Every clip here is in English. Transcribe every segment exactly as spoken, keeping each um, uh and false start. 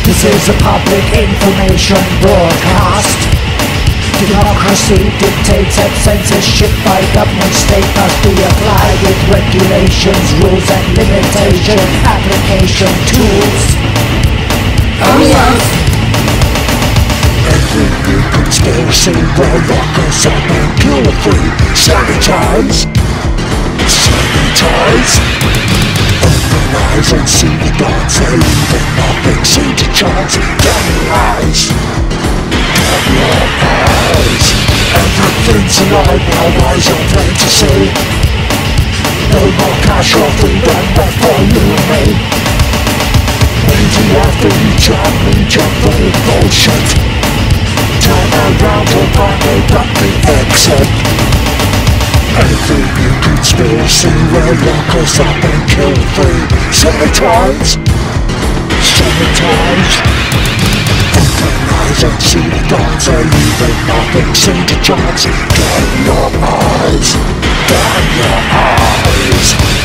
This is a public information broadcast. Democracy dictates and censorship by government state must be applied with regulations, rules and limitation application tools. Oh yes! Every new conspiracy will lock us up and kill the free. Sanitize! Sanitize! Open eyes and see the gods, they leaving nothing, seem to chance. Damn your eyes! Damn your eyes! Everything's alive now, rise and plain to see. No more cash or freedom left for you and me. Media feature, media full of bullshit. Turn around or find a got the exit. Every new conspiracy will lock us up and kill free. Sanitize! Sanitize! Open eyes and see the gods are leaving nothing, seem to chance. Damn your eyes! Damn your eyes!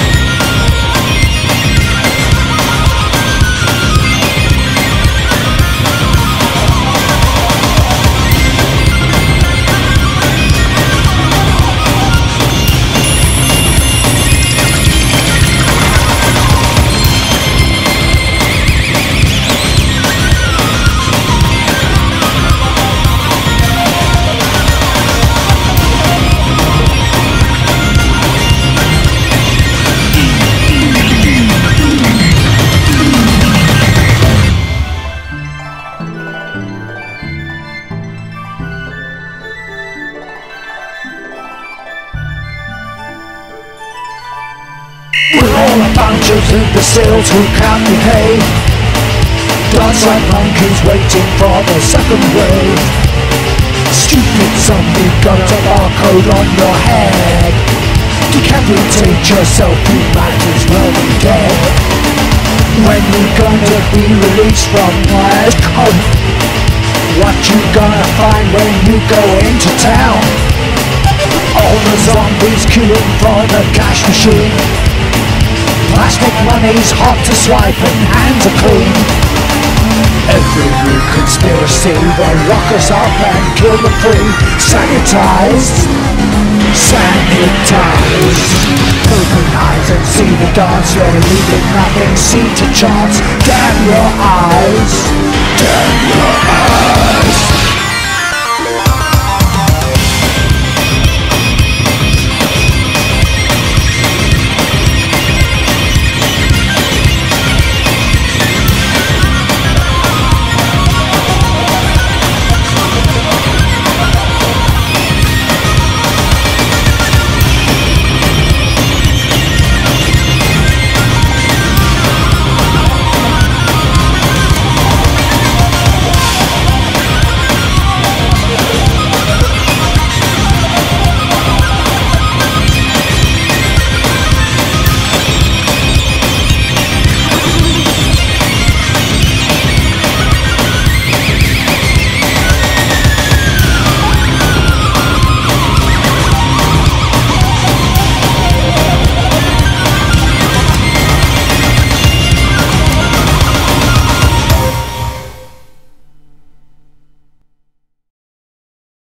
We're all a bunch of imbeciles who can't behave. Dance like monkeys waiting for the second wave. Stupid zombie got a barcode on your head. Decapitate yourself, you might as well be dead. When you gonna be released from Wirecom? What you gonna find when you go into town? All the zombies queuing for the cash machine. Plastic money's hot to swipe and hands are clean. Every new conspiracy will lock us up and kill the free. Sanitize! Sanitize! Open eyes and see the dance, you're leaving nothing, seem to chance. Damn your eyes! Damn your eyes!